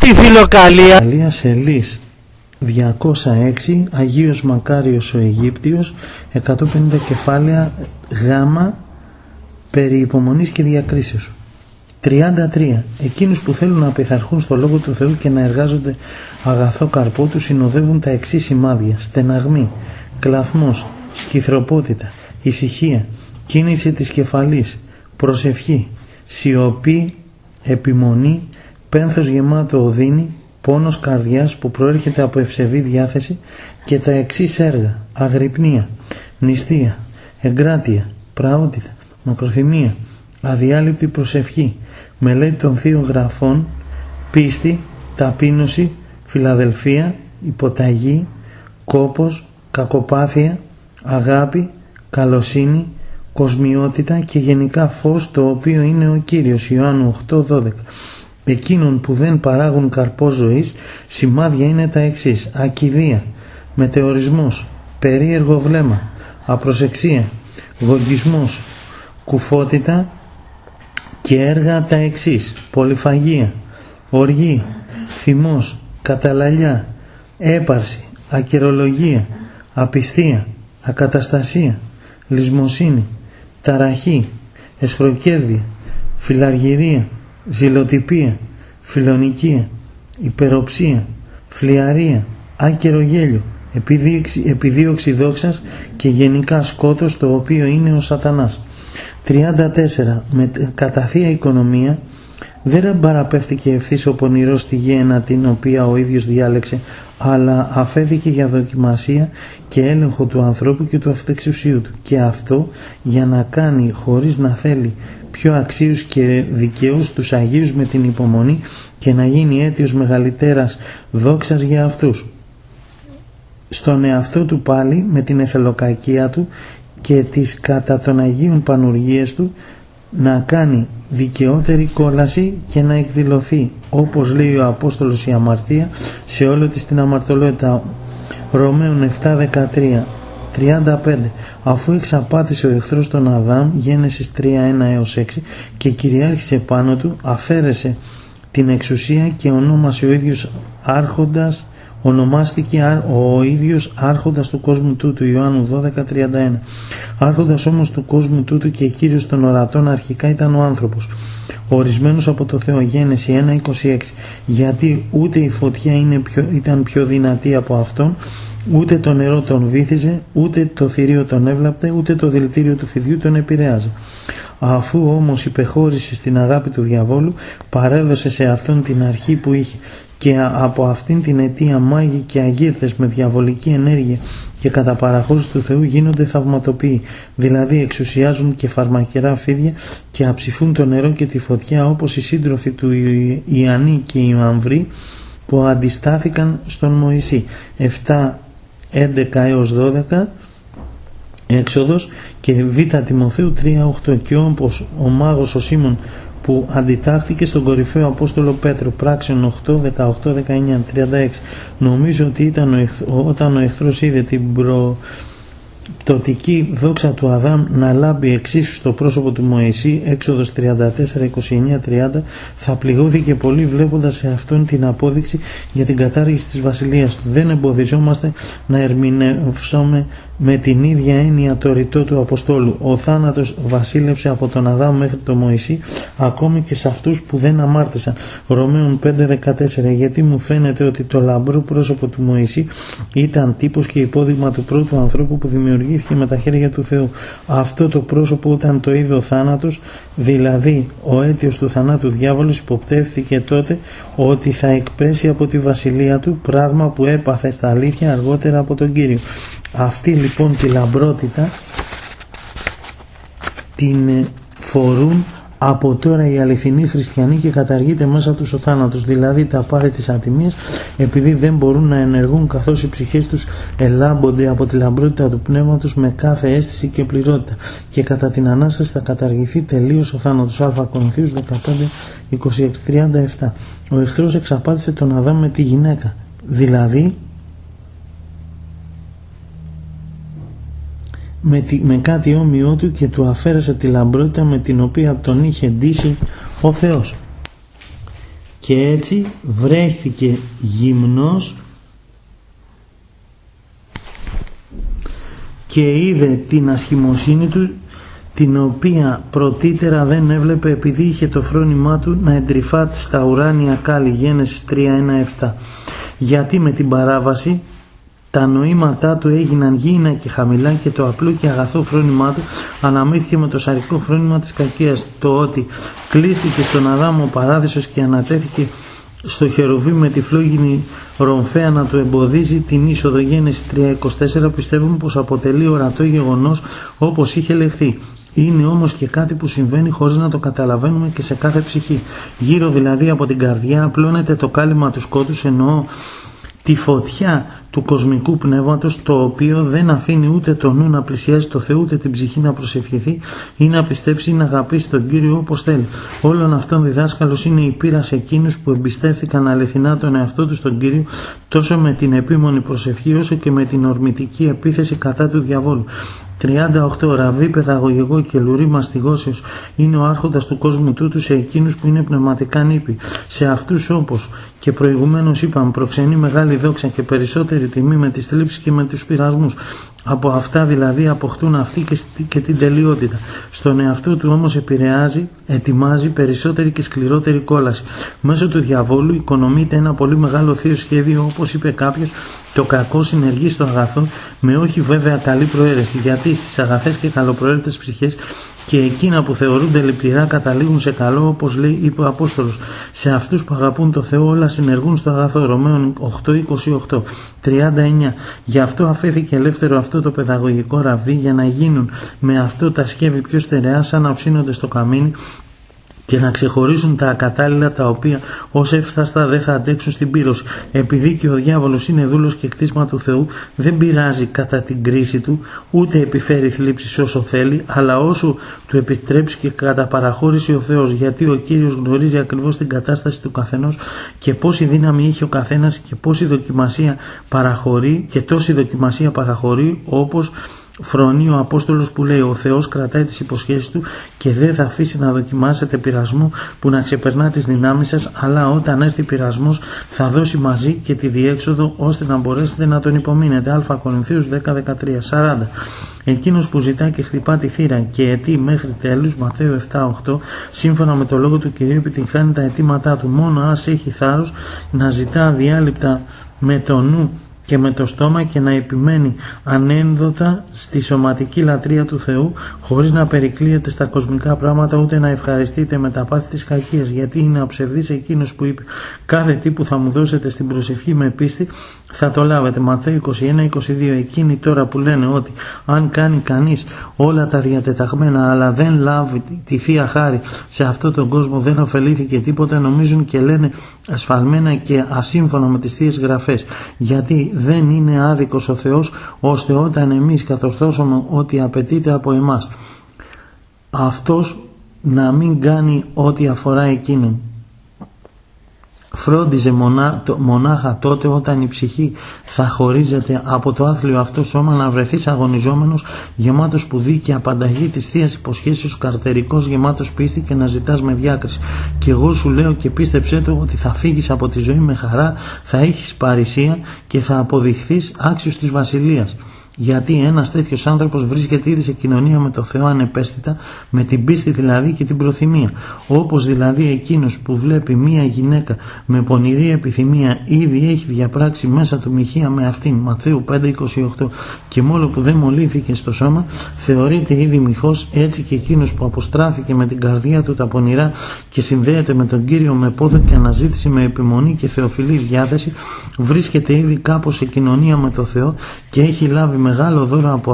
τη φιλοκαλία. Καλία Σελής 206, Αγίος Μακάριος ο Αιγύπτιος, 150 κεφάλαια γάμα περί υπομονής και διακρίσεως. 33. Εκείνους που θέλουν να πειθαρχούν στο Λόγο του Θεού και να εργάζονται αγαθό καρπό του συνοδεύουν τα εξής σημάδια: στεναγμή, κλαθμός, σκυθροπότητα, ησυχία, κίνηση της κεφαλής, προσευχή, σιωπή, επιμονή, πένθος γεμάτο οδύνη, πόνος καρδιάς που προέρχεται από ευσεβή διάθεση και τα εξής έργα: αγρυπνία, νηστεία, εγκράτεια, πραότητα, μακροθυμία, αδιάλειπτη προσευχή, μελέτη των θείων γραφών, πίστη, ταπείνωση, φιλαδελφία, υποταγή, κόπος, κακοπάθεια, αγάπη, καλοσύνη, κοσμιότητα και γενικά φως, το οποίο είναι ο Κύριος. Ιωάννου 8:12. Εκείνων που δεν παράγουν καρπό ζωής, σημάδια είναι τα εξής: ακηδία, μετεωρισμός, περίεργο βλέμμα, απροσεξία, γογγισμός, κουφότητα και έργα τα εξής: πολυφαγία, οργή, θυμός, καταλαλιά, έπαρση, ακερολογία, απιστία, ακαταστασία, λησμοσύνη, ταραχή, εσχροκέρδεια, φιλαργυρία, ζηλοτυπία, φιλονικία, υπεροψία, φλιαρία, άκερο γέλιο, επιδίωξη δόξας και γενικά σκότος, το οποίο είναι ο σατανάς. 34. Κατά θεία οικονομία δεν παραπέφθηκε ευθύς ο πονηρός στη γέννα την οποία ο ίδιος διάλεξε, αλλά αφέθηκε για δοκιμασία και έλεγχο του ανθρώπου και του αυτεξουσίου του, και αυτό για να κάνει χωρίς να θέλει πιο αξίους και δικαίους τους Αγίους με την υπομονή και να γίνει αίτιος μεγαλύτερας δόξας για αυτούς. Στον εαυτό του πάλι με την εθελοκακία του και τις κατά των Αγίων πανουργίες του να κάνει δικαιότερη κόλαση και να εκδηλωθεί, όπως λέει ο Απόστολος, η αμαρτία σε όλη της την αμαρτωλότητα. Ρωμαίων 7:13. 35. Αφού εξαπάτησε ο εχθρός τον Αδάμ, Γένεσης 3:1-6, και κυριάρχησε πάνω του, αφαίρεσε την εξουσία και ονόμασε ο ίδιος άρχοντας, ονομάστηκε ο ίδιος άρχοντας του κόσμου τούτου. Ιωάννου 12:31. Άρχοντας όμως του κόσμου τούτου και κύριος των ορατών αρχικά ήταν ο άνθρωπος, ορισμένος από το Θεό. Γένεση 1:26. Γιατί ούτε η φωτιά ήταν πιο δυνατή από αυτόν, ούτε το νερό τον βύθιζε, ούτε το θηρίο τον έβλαπτε, ούτε το δηλητήριο του φιδιού τον επηρέαζε. Αφού όμως υπεχώρησε στην αγάπη του διαβόλου, παρέδωσε σε αυτόν την αρχή που είχε, και από αυτήν την αιτία μάγοι και αγύρτες με διαβολική ενέργεια και κατά παραχώρηση του Θεού γίνονται θαυματοποιοί, δηλαδή εξουσιάζουν και φαρμακερά φίδια και αψηφούν το νερό και τη φωτιά, όπως οι σύντροφοι του Ιαννή και Ιωαμβρή που αντιστάθηκαν στον Μωυσή. 7:11-12 Έξοδος και Β Τιμοθέου 3:8. Και όπως ο μάγος ο Σίμων που αντιτάχθηκε στον κορυφαίο Απόστολο Πέτρο, Πράξεων 8:18-19-36. Νομίζω ότι ήταν όταν ο εχθρός είδε την πτωτική δόξα του Αδάμ να λάμπει εξίσου στο πρόσωπο του Μωυσή, Έξοδος 34:29-30, θα πληγώθηκε πολύ βλέποντας σε αυτόν την απόδειξη για την κατάργηση της βασιλείας του. Δεν εμποδιζόμαστε να ερμηνεύσουμε με την ίδια έννοια το ρητό του Αποστόλου: ο θάνατος βασίλευσε από τον Αδάμ μέχρι τον Μωυσή, ακόμη και σε αυτούς που δεν αμάρτησαν. Ρωμαίων 5:14. Γιατί μου φαίνεται ότι το λαμπρό πρόσωπο του Μωυσή ήταν τύπος και υπόδειγμα του πρώτου ανθρώπου που δημιουργήθηκε με τα χέρια του Θεού. Αυτό το πρόσωπο, όταν το είδε ο θάνατος, δηλαδή ο αίτιος του θανάτου διάβολος, υποπτεύθηκε τότε ότι θα εκπέσει από τη βασιλεία του, πράγμα που έπαθε στα αλήθεια αργότερα από τον Κύριο. Αυτή λοιπόν τη λαμπρότητα την φορούν από τώρα οι αληθινοί χριστιανοί και καταργείται μέσα τους ο θάνατος, δηλαδή τα πάρη της ατιμίας, επειδή δεν μπορούν να ενεργούν καθώς οι ψυχές τους ελάμπονται από τη λαμπρότητα του πνεύματος με κάθε αίσθηση και πληρότητα, και κατά την Ανάσταση θα καταργηθεί τελείως ο θάνατος. Α Κορινθίους 15:26-37. Ο εχθρός εξαπάτησε τον Αδάμ με τη γυναίκα, δηλαδή με κάτι όμοιό του, και του αφαίρεσε τη λαμπρότητα με την οποία τον είχε ντύσει ο Θεός. και έτσι βρέθηκε γυμνός και είδε την ασχημοσύνη του, την οποία πρωτήτερα δεν έβλεπε επειδή είχε το φρόνημά του να εντρυφά στα ουράνια κάλλη. Γένεσης 3:1-7. Γιατί με την παράβαση τα νοήματά του έγιναν γήινα και χαμηλά και το απλό και αγαθό φρόνημά του αναμύθηκε με το σαρικό φρόνημα της κακίας. Το ότι κλείστηκε στον Αδάμ ο παράδεισος και ανατέθηκε στο χερουβί με τη φλόγινη ρομφαία να του εμποδίζει την είσοδο. Γένεσης 3:24. Πιστεύουμε πως αποτελεί ορατό γεγονός όπως είχε λεχθεί. Είναι όμως και κάτι που συμβαίνει χωρίς να το καταλαβαίνουμε και σε κάθε ψυχή. Γύρω δηλαδή από την καρδιά απλώνεται το κάλυμα του σκότους, εννοώ τη φωτιά του κοσμικού πνεύματος, το οποίο δεν αφήνει ούτε το νου να πλησιάζει το Θεό, ούτε την ψυχή να προσευχηθεί ή να πιστέψει ή να αγαπήσει τον Κύριο όπως θέλει. Όλων αυτών διδάσκαλος είναι η πείρα σε εκείνους που εμπιστεύθηκαν αληθινά τον εαυτό τους στον Κύριο, τόσο με την επίμονη προσευχή όσο και με την ορμητική επίθεση κατά του διαβόλου. 38. Ραβή, παιδαγωγικό και λουρί μαστιγώσεως είναι ο άρχοντας του κόσμου τούτου σε εκείνους που είναι πνευματικά νήπιοι. Σε αυτούς, όπως και προηγουμένως είπαμε, προξενεί μεγάλη δόξα και περισσότερη τιμή με τις θλίψεις και με τους πειρασμούς. Από αυτά δηλαδή αποκτούν αυτοί και την τελειότητα. Στον εαυτό του όμως ετοιμάζει περισσότερη και σκληρότερη κόλαση. Μέσω του διαβόλου οικονομείται ένα πολύ μεγάλο θείο σχέδιο, όπως είπε κάποιος. Το κακό συνεργεί στο αγαθό με όχι βέβαια καλή προαίρεση, γιατί στις αγαθές και καλοπροαίρετες ψυχές και εκείνα που θεωρούνται λυπηρά καταλήγουν σε καλό, όπως είπε ο Απόστολος. Σε αυτούς που αγαπούν το Θεό όλα συνεργούν στο αγαθό. Ρωμαίων 8:28. 39. Γι' αυτό αφέθηκε ελεύθερο αυτό το παιδαγωγικό ραβί, για να γίνουν με αυτό τα σκεύη πιο στερεά, σαν να οξύνονται στο καμίνι, και να ξεχωρίσουν τα ακατάλληλα, τα οποία ως εύθαστα δεν θα αντέξουν στην πύρωση. Επειδή και ο διάβολος είναι δούλος και κτίσμα του Θεού, δεν πειράζει κατά την κρίση του, ούτε επιφέρει θλίψεις όσο θέλει, αλλά όσο του επιτρέψει και κατά παραχώρηση ο Θεός, γιατί ο Κύριος γνωρίζει ακριβώς την κατάσταση του καθενός και πόση δύναμη έχει ο καθένας και πόση δοκιμασία παραχωρεί, και τόση δοκιμασία παραχωρεί, όπως φρονεί ο Απόστολος που λέει: ο Θεός κρατάει τις υποσχέσεις του και δεν θα αφήσει να δοκιμάσετε πειρασμό που να ξεπερνά τις δυνάμεις σας, αλλά όταν έρθει πειρασμός θα δώσει μαζί και τη διέξοδο, ώστε να μπορέσετε να τον υπομείνετε. Α Κορινθίους 10:13. 40. Εκείνος που ζητά και χτυπά τη θύρα και αιτεί μέχρι τέλους, Ματθαίου 7:8, σύμφωνα με το λόγο του Κυρίου επιτυγχάνει τα αιτήματά του. Μόνο ας έχει θάρρος να ζητά αδιάλειπτα με το νου και με το στόμα και να επιμένει ανένδοτα στη σωματική λατρεία του Θεού, χωρίς να περικλείεται στα κοσμικά πράγματα, ούτε να ευχαριστείτε με τα πάθη της κακίας, γιατί είναι αψευδής εκείνος που είπε: κάθε τι που θα μου δώσετε στην προσευχή με πίστη θα το λάβετε. Ματθαίου 21:22. Εκείνοι τώρα που λένε ότι αν κάνει κανείς όλα τα διατεταγμένα αλλά δεν λάβει τη Θεία Χάρη σε αυτόν τον κόσμο, δεν ωφελήθηκε τίποτα, νομίζουν και λένε ασφαλμένα και ασύμφωνα με τις Θείες Γραφές, γιατί δεν είναι άδικος ο Θεός, ώστε όταν εμείς κατορθώσουμε ό,τι απαιτείται από εμάς, αυτός να μην κάνει ό,τι αφορά εκείνον. Φρόντιζε μονάχα τότε, όταν η ψυχή θα χωρίζεται από το άθλιο αυτό σώμα, να βρεθείς αγωνιζόμενος, γεμάτος σπουδή και απανταγή της Θείας υποσχέσεως, καρτερικός, γεμάτος πίστη, και να ζητάς με διάκριση. Και εγώ σου λέω και πίστεψέ το, ότι θα φύγεις από τη ζωή με χαρά, θα έχεις παρησία και θα αποδειχθείς άξιος της βασιλείας. Γιατί ένας τέτοιος άνθρωπος βρίσκεται ήδη σε κοινωνία με το Θεό ανεπαίσθητα, με την πίστη δηλαδή και την προθυμία. Όπως δηλαδή εκείνος που βλέπει μία γυναίκα με πονηρή επιθυμία ήδη έχει διαπράξει μέσα του μοιχεία με αυτήν, Ματθαίου 5:28, και μόνο που δεν μολύθηκε στο σώμα θεωρείται ήδη μοιχός, έτσι και εκείνος που αποστράφηκε με την καρδιά του τα πονηρά και συνδέεται με τον Κύριο με πόδο και αναζήτηση, με επιμονή και θεοφιλή διάθεση, βρίσκεται ήδη κάπως σε κοινωνία με το Θεό και έχει λάβει μεγάλο δώρο από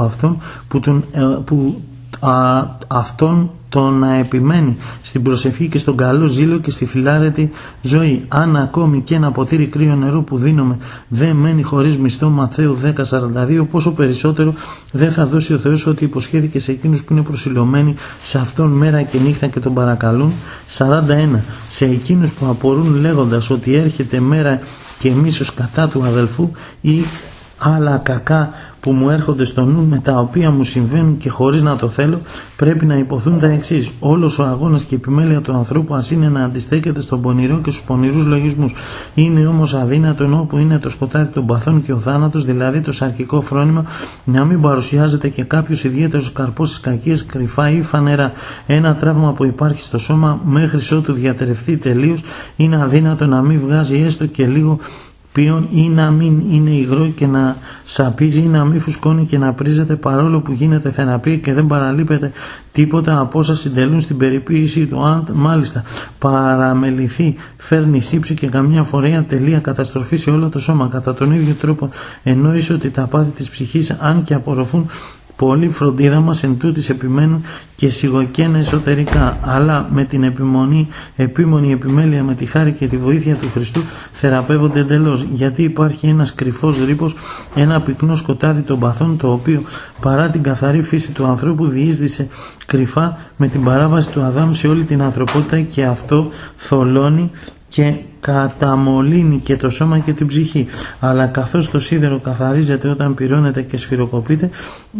αυτόν τον να επιμένει στην προσευχή και στον καλό ζήλο και στη φιλάρετη ζωή. Αν ακόμη και ένα ποτήρι κρύο νερό που δίνουμε δεν μένει χωρίς μισθό, Ματθαίου 10:42, πόσο περισσότερο δεν θα δώσει ο Θεός ό,τι υποσχέθηκε σε εκείνους που είναι προσιλωμένοι σε αυτόν μέρα και νύχτα και τον παρακαλούν. 41. Σε εκείνους που απορούν λέγοντας ότι έρχεται μέρα και μίσος κατά του αδελφού ή άλλα κακά που μου έρχονται στο νου, με τα οποία μου συμβαίνουν και χωρίς να το θέλω, πρέπει να υποθούν τα εξής. Όλος ο αγώνας και η επιμέλεια του ανθρώπου, ας είναι να αντιστέκεται στον πονηρό και στους πονηρούς λογισμούς, είναι όμως αδύνατον όπου είναι το σκοτάδι των παθών και ο θάνατος, δηλαδή το σαρκικό φρόνημα, να μην παρουσιάζεται και κάποιος ιδιαίτερος καρπός της κακίας κρυφά ή φανερά. Ένα τραύμα που υπάρχει στο σώμα μέχρι ότου διατερευτεί τελείως, είναι αδύνατο να μην βγάζει έστω και λίγο ποιον, ή να μην είναι υγρό και να σαπίζει, ή να μην φουσκώνει και να πρίζεται, παρόλο που γίνεται θεραπεία και δεν παραλείπεται τίποτα από όσα συντελούν στην περιποίησή του. Αν μάλιστα παραμεληθεί, φέρνει σύψη και καμιά φορέα τελεία καταστροφή σε όλο το σώμα. Κατά τον ίδιο τρόπο εννοείς ότι τα πάθη της ψυχής, αν και απορροφούν πολλή φροντίδα μας, εν τούτης επιμένουν και σιγοκαίνε εσωτερικά, αλλά με την επίμονη επιμέλεια, με τη χάρη και τη βοήθεια του Χριστού θεραπεύονται εντελώς, γιατί υπάρχει ένας κρυφός ρήπος, ένα πυκνό σκοτάδι των παθών, το οποίο παρά την καθαρή φύση του ανθρώπου διείσδησε κρυφά με την παράβαση του Αδάμ σε όλη την ανθρωπότητα, και αυτό θολώνει και καταμολύνει και το σώμα και την ψυχή. Αλλά καθώς το σίδερο καθαρίζεται όταν πυρώνεται και σφυροκοπείται,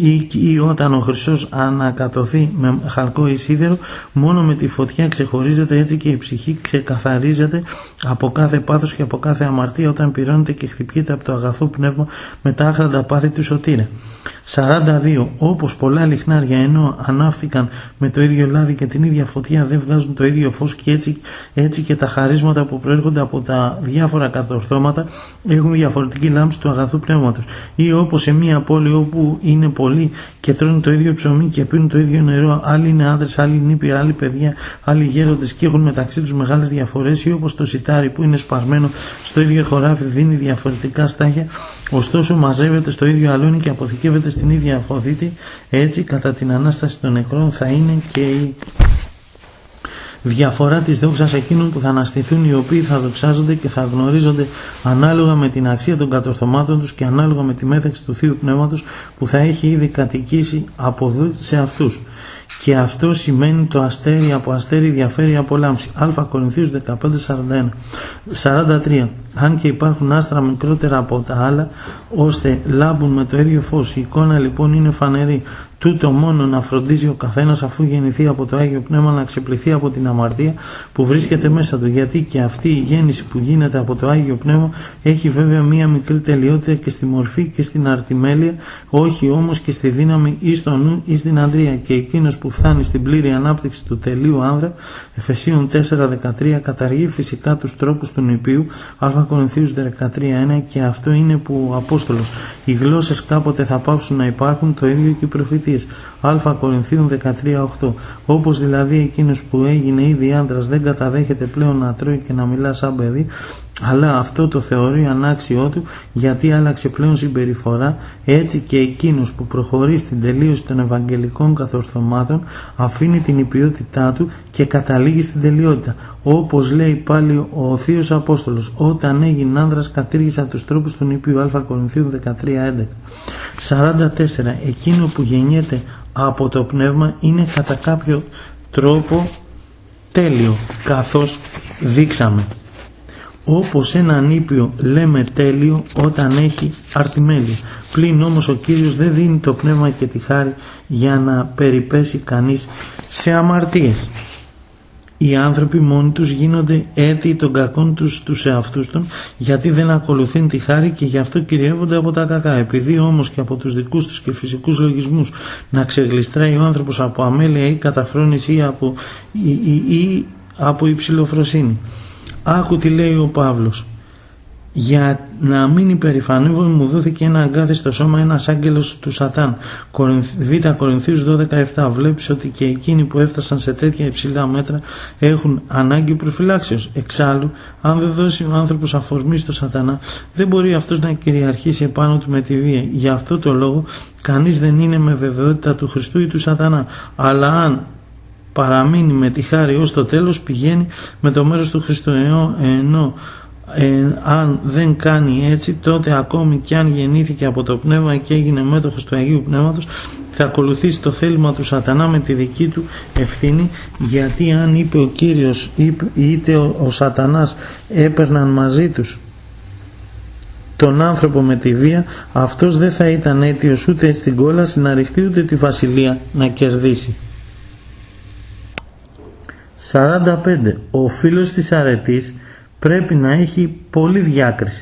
ή όταν ο χρυσός ανακατωθεί με χαλκό ή σίδερο, μόνο με τη φωτιά ξεχωρίζεται, έτσι και η ψυχή ξεκαθαρίζεται από κάθε πάθος και από κάθε αμαρτία όταν πυρώνεται και χτυπιέται από το αγαθό πνεύμα με τα άχραντα πάθη του σωτήρα. 42. Όπως πολλά λιχνάρια, ενώ ανάφθηκαν με το ίδιο λάδι και την ίδια φωτιά, δεν βγάζουν το ίδιο φως, και έτσι και τα χαρίσματα που προέρχονται από τα διάφορα κατορθώματα έχουν διαφορετική λάμψη του αγαθού πνεύματος. Ή όπως σε μια πόλη όπου είναι πολλοί και τρώνε το ίδιο ψωμί και πίνουν το ίδιο νερό, άλλοι είναι άντρες, άλλοι νήπιοι, άλλοι παιδιά, άλλοι γέροντες και έχουν μεταξύ τους μεγάλες διαφορές. Ή όπως το σιτάρι που είναι σπαρμένο στο ίδιο χωράφι δίνει διαφορετικά στάχια, ωστόσο μαζεύεται στο ίδιο αλόνι και αποθηκεύεται στην ίδια αποθήτη, έτσι κατά την Ανάσταση των νεκρών θα είναι και η διαφορά της δόξας εκείνων που θα αναστηθούν, οι οποίοι θα δοξάζονται και θα γνωρίζονται ανάλογα με την αξία των κατορθωμάτων τους και ανάλογα με τη μέθαξη του Θείου Πνεύματος που θα έχει ήδη κατοικήσει από εδώ σε αυτούς. Και αυτό σημαίνει το αστέρι από αστέρι διαφέρει από λάμψη. Α Κορινθίους 15:41. 43. Αν και υπάρχουν άστρα μικρότερα από τα άλλα, ώστε λάμπουν με το ίδιο φως. Η εικόνα λοιπόν είναι φανερή. Τούτο μόνο να φροντίζει ο καθένας, αφού γεννηθεί από το Άγιο Πνεύμα, να ξεπληθεί από την αμαρτία που βρίσκεται μέσα του. Γιατί και αυτή η γέννηση που γίνεται από το Άγιο Πνεύμα έχει βέβαια μία μικρή τελειότητα και στη μορφή και στην αρτιμέλεια, όχι όμως και στη δύναμη ή στο νου ή στην αντρία. Και εκείνος που φτάνει στην πλήρη ανάπτυξη του τελείου άνδρα, Εφεσίων 4:13, καταργεί φυσικά τους τρόπους του νηπίου. Α Κορινθίους 13:1, και αυτό είναι που ο Απόστολος. Οι γλώσσες κάποτε θα πάψουν να υπάρχουν, το ίδιο και οι προφητείες. Α Κορινθίων 13:8. Όπως δηλαδή εκείνος που έγινε ήδη άντρας δεν καταδέχεται πλέον να τρώει και να μιλά σαν παιδί, αλλά αυτό το θεωρεί ανάξιό του γιατί άλλαξε πλέον συμπεριφορά, έτσι και εκείνος που προχωρεί στην τελείωση των ευαγγελικών καθορθωμάτων αφήνει την υπιότητά του και καταλήγει στην τελειότητα. Όπως λέει πάλι ο Θείος Απόστολος, όταν έγινε άνδρας κατήργησα τους τρόπους του νηπίου. Α Κορινθίων 13:11. 44. Εκείνο που γεννιέται από το πνεύμα είναι κατά κάποιο τρόπο τέλειο, καθώς δείξαμε. Όπως ένα νήπιο λέμε τέλειο όταν έχει αρτιμέλεια. Πλην όμως ο Κύριος δεν δίνει το πνεύμα και τη χάρη για να περιπέσει κανείς σε αμαρτίες. Οι άνθρωποι μόνοι τους γίνονται αίτιοι των κακών τους στους εαυτούς των, γιατί δεν ακολουθούν τη χάρη και γι' αυτό κυριεύονται από τα κακά. Επειδή όμως και από τους δικούς τους και φυσικούς λογισμούς να ξεγλιστράει ο άνθρωπος από αμέλεια ή καταφρόνηση ή από υψηλοφροσύνη. Άκου τι λέει ο Παύλος. Για να μην υπερηφανεύομαι μου δόθηκε ένα αγκάθι στο σώμα, ένας άγγελος του Σατάν. Β Κορινθίους 12:7. Βλέπεις ότι και εκείνοι που έφτασαν σε τέτοια υψηλά μέτρα έχουν ανάγκη προφυλάξεως. Εξάλλου, αν δεν δώσει ο άνθρωπος αφορμή στο Σατανά, δεν μπορεί αυτός να κυριαρχήσει επάνω του με τη βία. Γι' αυτό το λόγο κανείς δεν είναι με βεβαιότητα του Χριστού ή του Σατανά. Αλλά αν παραμείνει με τη χάρη ως το τέλος, πηγαίνει με το μέρος του Χριστού. Ενώ αν δεν κάνει έτσι, τότε ακόμη κι αν γεννήθηκε από το Πνεύμα και έγινε μέτοχος του Αγίου Πνεύματος, θα ακολουθήσει το θέλημα του Σατανά με τη δική του ευθύνη, γιατί αν είπε ο Κύριος είτε ο Σατανάς έπαιρναν μαζί τους τον άνθρωπο με τη βία, αυτός δεν θα ήταν αίτιος ούτε στην κόλαση να ρηχτεί ούτε τη βασιλεία να κερδίσει. 45. Ο φίλος της αρετής πρέπει να έχει πολλή διάκριση,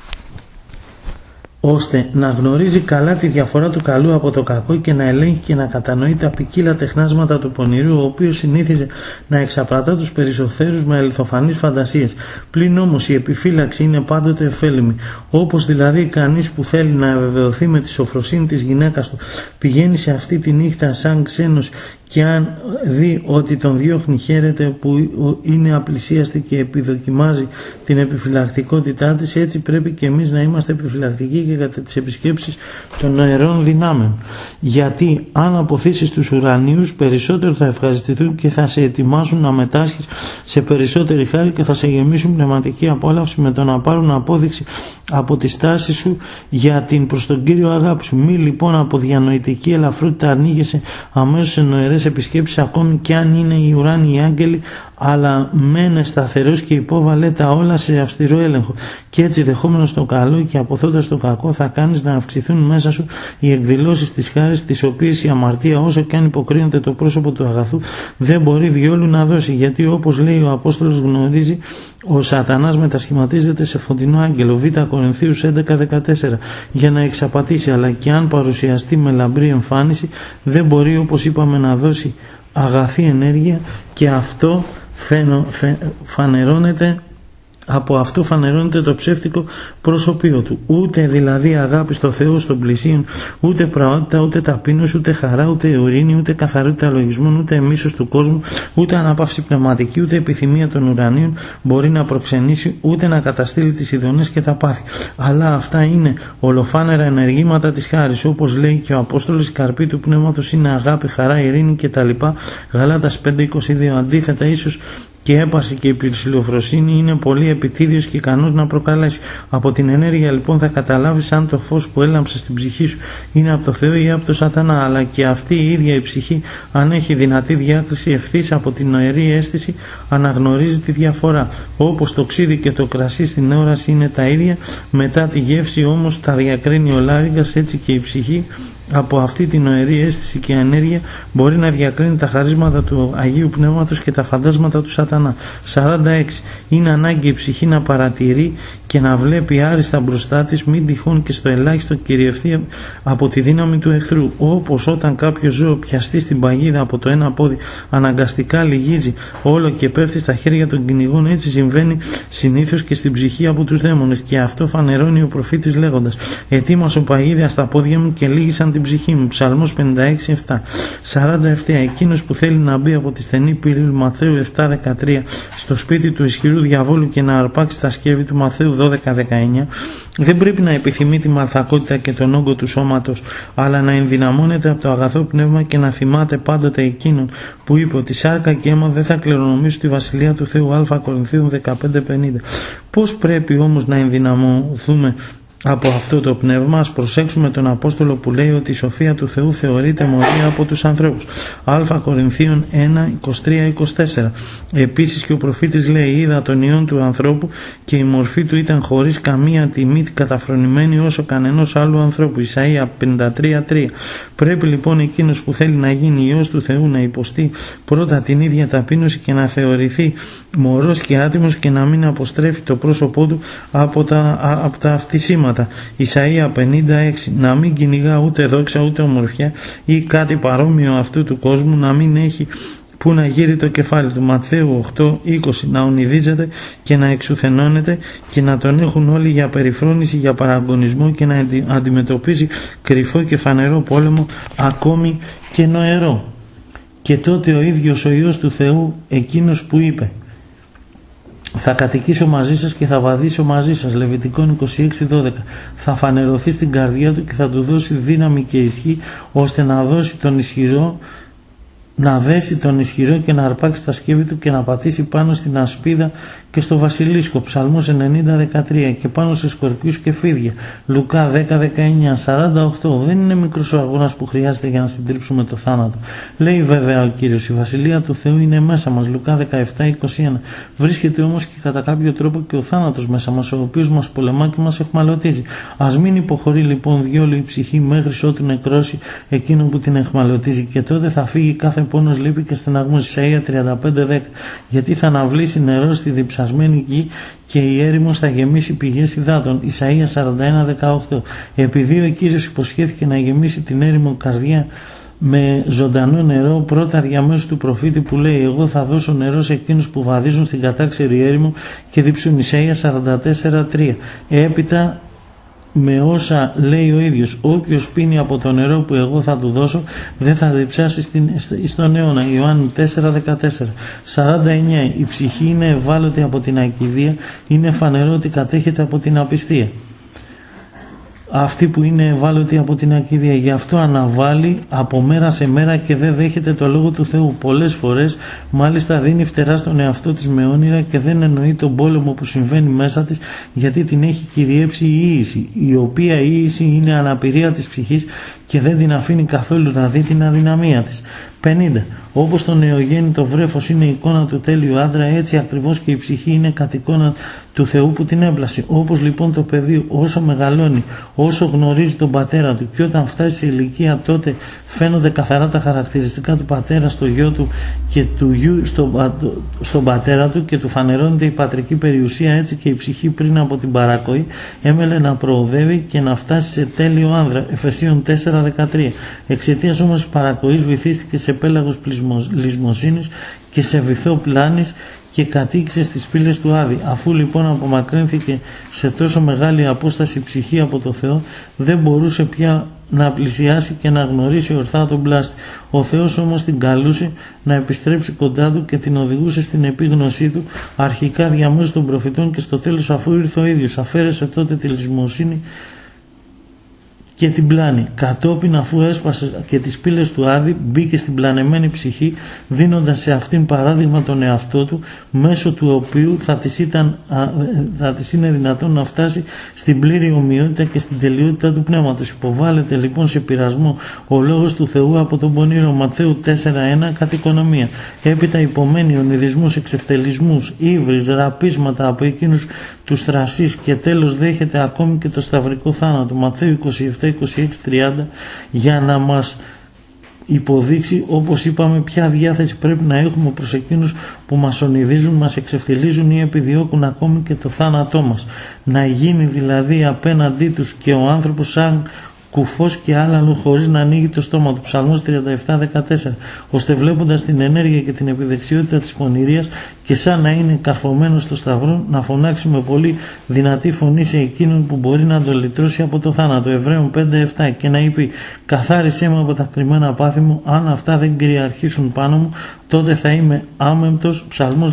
ώστε να γνωρίζει καλά τη διαφορά του καλού από το κακό και να ελέγχει και να κατανοεί τα ποικίλα τεχνάσματα του πονηρού, ο οποίος συνήθιζε να εξαπρατά τους περισσότερους με αληθοφανείς φαντασίες. Πλην όμως η επιφύλαξη είναι πάντοτε ωφέλιμη, όπως δηλαδή κανείς που θέλει να βεβαιωθεί με τη σοφροσύνη της γυναίκας του πηγαίνει σε αυτή τη νύχτα σαν ξένος και αν δει ότι τον διώχνει χαίρεται που είναι απλησίαστη και επιδοκιμάζει την επιφυλακτικότητά της, έτσι πρέπει και εμείς να είμαστε επιφυλακτικοί και κατά τις επισκέψεις των νοερών δυνάμεων. Γιατί αν αποθήσεις τους ουρανίους περισσότερο θα ευχαριστηθούν και θα σε ετοιμάσουν να μετάσχεις σε περισσότερη χάρη και θα σε γεμίσουν πνευματική απόλαυση με το να πάρουν απόδειξη από τη στάση σου για την προς τον Κύριο αγάπη σου. Μη λοιπόν από διανοητική ελαφρότητα ανοίγεσαι αμέσως σε νοερές επισκέψεις, ακόμη και αν είναι οι ουράνιοι άγγελοι, αλλά μένε σταθερός και υπόβαλε τα όλα σε αυστηρό έλεγχο. Και έτσι, δεχόμενος το καλό και αποθώντας το κακό, θα κάνεις να αυξηθούν μέσα σου οι εκδηλώσεις της χάρης, τις οποίες η αμαρτία, όσο και αν υποκρίνεται το πρόσωπο του αγαθού, δεν μπορεί διόλου να δώσει. Γιατί, όπως λέει ο Απόστολος, γνωρίζει ο Σατανάς μετασχηματίζεται σε φωτεινό άγγελο, Β' Κορινθίους 11-14, για να εξαπατήσει, αλλά και αν παρουσιαστεί με λαμπρή εμφάνιση, δεν μπορεί, όπως είπαμε, να δώσει αγαθή ενέργεια, και αυτό από αυτό φανερώνεται το ψεύτικο προσωπείο του. Ούτε δηλαδή αγάπη στο Θεό, στον πλησίον, ούτε πραότητα, ούτε ταπείνωση, ούτε χαρά, ούτε ειρήνη, ούτε καθαρότητα λογισμών, ούτε μίσος του κόσμου, ούτε αναπαύση πνευματική, ούτε επιθυμία των ουρανίων μπορεί να προξενήσει, ούτε να καταστήλει τις ειδονές και τα πάθη. Αλλά αυτά είναι ολοφάνερα ενεργήματα της χάρης, όπως λέει και ο Απόστολος. Η καρπή του πνεύματος είναι αγάπη, χαρά, ειρήνη κτλ. Γαλάτας 5:22. Αντίθετα, ίσως και έπαρση και υπηρεσιλοφροσύνη είναι πολύ επιτίδιος και ικανός να προκαλέσει. Από την ενέργεια λοιπόν θα καταλάβεις αν το φως που έλαμψε στην ψυχή σου είναι από το Θεό ή από το Σατανά, αλλά και αυτή η ίδια η ψυχή, αν έχει δυνατή διάκριση, ευθύς από την νοερή αίσθηση αναγνωρίζει τη διαφορά. Όπως το ξύδι και το κρασί στην όραση είναι τα ίδια, μετά τη γεύση όμως τα διακρίνει ο λάρυγγας, έτσι και η ψυχή από αυτή την νοερή αίσθηση και ενέργεια μπορεί να διακρίνει τα χαρίσματα του Αγίου Πνεύματος και τα φαντάσματα του Σατανά. 46. Είναι ανάγκη η ψυχή να παρατηρεί και να βλέπει άριστα μπροστά της, μην τυχόν και στο ελάχιστο κυριευθεί από τη δύναμη του εχθρού. Όπως όταν κάποιο ζώο πιαστεί στην παγίδα από το ένα πόδι, αναγκαστικά λυγίζει όλο και πέφτει στα χέρια των κυνηγών, έτσι συμβαίνει συνήθως και στην ψυχή από τους δαίμονες. Και αυτό φανερώνει ο προφήτης λέγοντας: ετοίμασο παγίδια στα πόδια μου και λύγησαν την ψυχή μου. Ψαλμός 56:7. 47. Εκείνος που θέλει να μπει από τη στενή πύλη Ματθαίου 7:13 στο σπίτι του ισχυρού διαβόλου και να αρπάξει τα σκεύη του Ματθαίου 12:19 δεν πρέπει να επιθυμεί τη μαλθακότητα και τον όγκο του σώματος, αλλά να ενδυναμώνεται από το αγαθό πνεύμα και να θυμάται πάντοτε εκείνον που είπε ότι σάρκα και αίμα δεν θα κληρονομήσουν τη βασιλεία του Θεού. Α Κορινθίων 15:50. Πώς πρέπει όμως να ενδυναμωθούμε από αυτό το πνεύμα? Ας προσέξουμε τον Απόστολο που λέει ότι η σοφία του Θεού θεωρείται μορία από τους ανθρώπους. Α Κορινθίων 1:23-24. Επίσης και ο προφήτης λέει: είδα τον ιόν του ανθρώπου και η μορφή του ήταν χωρίς καμία τιμή καταφρονημένη όσο κανενός άλλου ανθρώπου. Ισαΐα 53:3. Πρέπει λοιπόν εκείνος που θέλει να γίνει ιός του Θεού να υποστεί πρώτα την ίδια ταπείνωση και να θεωρηθεί μωρός και άτιμος και να μην αποστρέφει το πρόσωπό του από τα αυτισήματα. Ισαΐα 50:6. Να μην κυνηγά ούτε δόξα ούτε ομορφιά ή κάτι παρόμοιο αυτού του κόσμου, να μην έχει που να γύρει το κεφάλι του. Ματθαίου 8:20. Να ονειδίζεται και να εξουθενώνεται και να τον έχουν όλοι για περιφρόνηση, για παραγωνισμό και να αντιμετωπίζει κρυφό και φανερό πόλεμο, ακόμη και νοερό. Και τότε ο ίδιος ο Υιός του Θεού, εκείνος που είπε: θα κατοικήσω μαζί σας και θα βαδίσω μαζί σας, Λεβιτικών 26:12, θα φανερωθεί στην καρδιά του και θα του δώσει δύναμη και ισχύ, ώστε να δώσει τον ισχυρό, να δέσει τον ισχυρό και να αρπάξει τα σκεύη του και να πατήσει πάνω στην ασπίδα και στο βασιλίσκο, Ψαλμός 90-13, και πάνω σε σκορπιούς και φίδια, Λουκά 10-19, 48. Δεν είναι μικρός ο αγώνας που χρειάζεται για να συντρίψουμε το θάνατο. Λέει βέβαια ο Κύριος, η βασιλεία του Θεού είναι μέσα μας, Λουκά 17-21. Βρίσκεται όμως και κατά κάποιο τρόπο και ο θάνατος μέσα μας, ο οποίος μας πολεμά και μας εχμαλωτίζει. Ας μην υποχωρεί λοιπόν διόλου η ψυχή μέχρι ότου νεκρώσει εκείνο που την εχμαλωτίζει, και τότε θα φύγει κάθε πόνος, λύπη και στεναγμός. Ισαΐα 35-10. Γιατί θα αναβλήσει νερό στη διψασμένη γη και η έρημος θα γεμίσει πηγές υδάτων. Ισαΐα 41-18. Επειδή ο Κύριος υποσχέθηκε να γεμίσει την έρημο καρδιά με ζωντανό νερό, πρώτα διαμέσου του προφήτη που λέει, εγώ θα δώσω νερό σε εκείνους που βαδίζουν στην κατάξερη έρημο και διψούν. Ισαΐα 44-3. Έπειτα με όσα λέει ο ίδιος, όποιος πίνει από το νερό που εγώ θα του δώσω δεν θα διψάσει στον αιώνα. Ιωάννη 4-14. 49. Η ψυχή είναι ευάλωτη από την ακηδία, είναι φανερό ότι κατέχεται από την απιστία. Αυτή που είναι ευάλωτη από την ακηδία, γι' αυτό αναβάλει από μέρα σε μέρα και δεν δέχεται το λόγο του Θεού. Πολλές φορές μάλιστα δίνει φτερά στον εαυτό της με όνειρα και δεν εννοεί τον πόλεμο που συμβαίνει μέσα της, γιατί την έχει κυριεύσει η ίηση, η οποία η ίηση είναι αναπηρία της ψυχής και δεν την αφήνει καθόλου να δει την αδυναμία της. 50. Όπως το νεογέννητο βρέφος είναι η εικόνα του τέλειου άντρα, έτσι ακριβώς και η ψυχή είναι κατ' εικόνα του Θεού που την έμπλασε. Όπως λοιπόν το παιδί όσο μεγαλώνει, όσο γνωρίζει τον πατέρα του και όταν φτάσει σε ηλικία, τότε φαίνονται καθαρά τα χαρακτηριστικά του πατέρα στο γιο του και του γιου στον πατέρα του και του φανερώνεται η πατρική περιουσία, έτσι και η ψυχή πριν από την παρακοή έμελε να προοδεύει και να φτάσει σε τέλειο άνδρα. Εφεσίων 4-13. Εξαιτίας όμως της παρακοής βυθίστηκε σε πέλαγος λησμοσύνης και σε βυθό πλάνης και κατοίκησε στις πύλες του Άδη. Αφού λοιπόν απομακρύνθηκε σε τόσο μεγάλη απόσταση ψυχή από το Θεό, δεν μπορούσε πια να πλησιάσει και να γνωρίσει ορθά τον πλάστη. Ο Θεός όμως την καλούσε να επιστρέψει κοντά του και την οδηγούσε στην επίγνωσή του, αρχικά διαμέσου των προφητών και στο τέλος, αφού ήρθε ο ίδιος, αφαίρεσε τότε τη λησμοσύνη και την πλάνη. Κατόπιν, αφού έσπασε και τις πύλες του Άδη, μπήκε στην πλανεμένη ψυχή, δίνοντας σε αυτήν παράδειγμα τον εαυτό του, μέσω του οποίου θα της είναι δυνατόν να φτάσει στην πλήρη ομοιότητα και στην τελειότητα του πνεύματος. Υποβάλλεται λοιπόν σε πειρασμό ο λόγος του Θεού από τον πονήρο. Ματθαίου 4-1 κατ' οικονομία. Έπειτα υπομένει ονειδισμούς, εξευτελισμούς, ύβρις, ραπίσματα από εκείνους τους θρασείς και τέλος δέχεται ακόμη και το σταυρικό θάνατο. Ματθαίου 27-26-30, για να μας υποδείξει, όπως είπαμε, ποια διάθεση πρέπει να έχουμε προς εκείνους που μας ονειδίζουν, μας εξευτελίζουν ή επιδιώκουν ακόμη και το θάνατό μας. Να γίνει δηλαδή απέναντί τους και ο άνθρωπος σαν κουφός και άλαλο χωρίς να ανοίγει το στόμα του. Ψαλμός 37-14. Ώστε βλέποντας την ενέργεια και την επιδεξιότητα της πονηρίας και σαν να είναι καρφωμένος στο σταυρό, να φωνάξει με πολύ δυνατή φωνή σε εκείνον που μπορεί να τον λυτρώσει από το θάνατο. Εβραίων 5-7. Και να είπε, καθάρισέ με από τα κρυμμένα πάθη μου, αν αυτά δεν κυριαρχήσουν πάνω μου, τότε θα είμαι άμεμπτος. Ψαλμός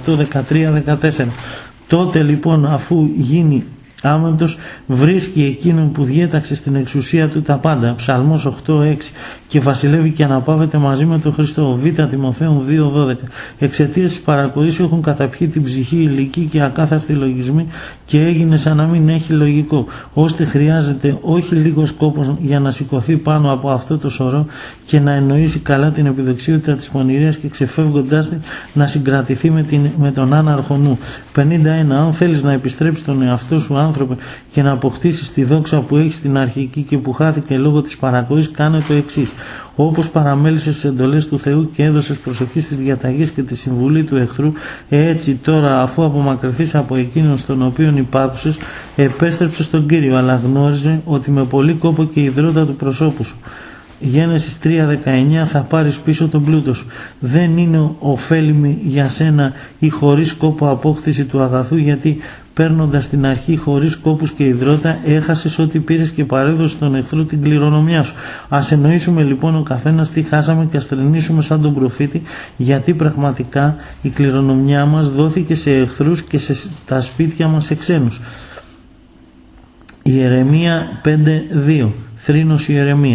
18-13-14. Τότε λοιπόν, αφού γίνει άμεμπτος, βρίσκει εκείνον που διέταξε στην εξουσία του τα πάντα. Ψαλμός 8-6. Και βασιλεύει και αναπαύεται μαζί με τον Χριστό. Β. Τιμοθέων 2-12. Εξαιτίας της παρακοής έχουν καταπιεί την ψυχή ηλικοί και ακάθαρτοι λογισμοί και έγινε σαν να μην έχει λογικό, ώστε χρειάζεται όχι λίγος κόπος για να σηκωθεί πάνω από αυτό το σωρό και να εννοήσει καλά την επιδεξιότητα της πονηρίας και ξεφεύγοντάς την να συγκρατηθεί με τον άναρχο νου. 51. Αν θέλεις να επιστρέψεις τον εαυτό σου, άνθρωπε, και να αποκτήσεις τη δόξα που έχεις στην αρχική και που χάθηκε λόγω της παρακοής, κάνε το εξής. Όπως παραμέλησες τις εντολές του Θεού και έδωσες προσοχή στις διαταγές και τη συμβουλή του εχθρού, έτσι τώρα, αφού απομακρυνθείς από εκείνον στον οποίον υπάκουσες, επέστρεψες στον Κύριο, αλλά γνώριζε ότι με πολύ κόπο και υδρότα του προσώπου σου. Γένεσης 3:19 θα πάρεις πίσω τον πλούτο σου. Δεν είναι ωφέλιμη για σένα η χωρίς κόπο απόκτηση του αγαθού, γιατί παίρνοντας την αρχή χωρίς κόπους και υδρότα, έχασες ό,τι πήρες και παρέδωσες στον εχθρό την κληρονομιά σου. Ας εννοήσουμε λοιπόν ο καθένας τι χάσαμε και ας τρενήσουμε σαν τον προφήτη, γιατί πραγματικά η κληρονομιά μας δόθηκε σε εχθρούς και σε τα σπίτια μας σε ξένους. Ιερεμία 5:2. Θρήνος Ιερεμία.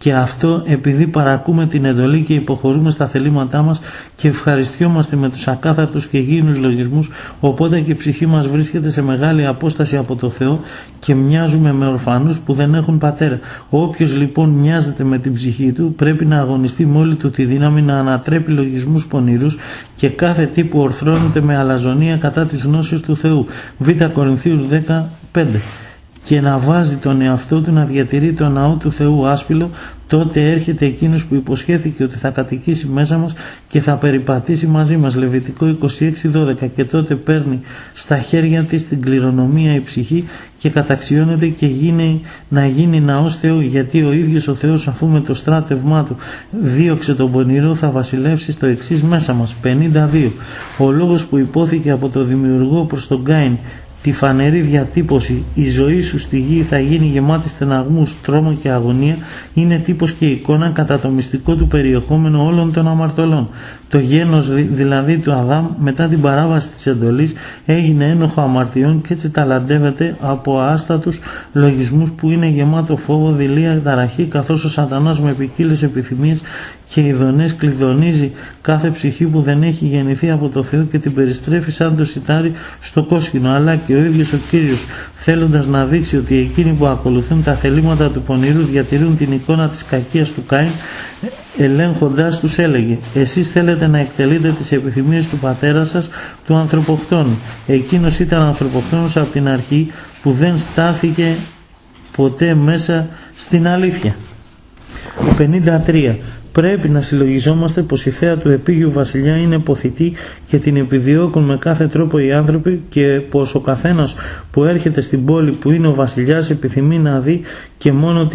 Και αυτό επειδή παρακούμε την εντολή και υποχωρούμε στα θελήματά μας και ευχαριστιόμαστε με τους ακάθαρτους και γήινους λογισμούς, οπότε και η ψυχή μας βρίσκεται σε μεγάλη απόσταση από το Θεό και μοιάζουμε με ορφανούς που δεν έχουν πατέρα. Όποιος λοιπόν μοιάζεται με την ψυχή του πρέπει να αγωνιστεί με όλη του τη δύναμη να ανατρέπει λογισμούς πονηρούς και κάθε τι που ορθρώνεται με αλαζονία κατά της γνώσης του Θεού. Β Κορινθίους 10:5. Και να βάζει τον εαυτό του να διατηρεί το ναό του Θεού άσπυλο, τότε έρχεται εκείνος που υποσχέθηκε ότι θα κατοικήσει μέσα μας και θα περιπατήσει μαζί μας. Λεβιτικό 26:12. Και τότε παίρνει στα χέρια της την κληρονομία η ψυχή και καταξιώνεται και να γίνει ναός Θεού, γιατί ο ίδιος ο Θεός, αφού με το στράτευμά του δίωξε τον πονηρό, θα βασιλεύσει στο εξής μέσα μας. 52. Ο λόγος που υπόθηκε από το δημιουργό προς τον Κάιν, τη φανερή διατύπωση «Η ζωή σου στη γη θα γίνει γεμάτη στεναγμούς, τρόμο και αγωνία» είναι τύπος και εικόνα κατά το μυστικό του περιεχόμενο όλων των αμαρτωλών. Το γένος δηλαδή του Αδάμ μετά την παράβαση της εντολής έγινε ένοχο αμαρτιών και έτσι ταλαντεύεται από άστατους λογισμούς που είναι γεμάτο φόβο, δειλία, ταραχή, καθώς ο σατανάς με ποικίλες επιθυμίες και ειδονές κλειδονίζει κάθε ψυχή που δεν έχει γεννηθεί από το Θεό και την περιστρέφει σαν το σιτάρι στο κόσκινο. Αλλά και ο ίδιος ο Κύριος, θέλοντας να δείξει ότι εκείνοι που ακολουθούν τα θελήματα του πονηρού διατηρούν την εικόνα της κακίας του Κάιν, ελέγχοντάς τους έλεγε: «Εσείς θέλετε να εκτελείτε τις επιθυμίες του πατέρα σας, του ανθρωποκτόνου. Εκείνος ήταν ανθρωποκτόνος από την αρχή, που δεν στάθηκε ποτέ μέσα στην αλήθεια». 53. Πρέπει να συλλογιζόμαστε πως η θέα του επίγειου βασιλιά είναι ποθητή και την επιδιώκουν με κάθε τρόπο οι άνθρωποι και πως ο καθένας που έρχεται στην πόλη που είναι ο βασιλιάς επιθυμεί να δει και μόνο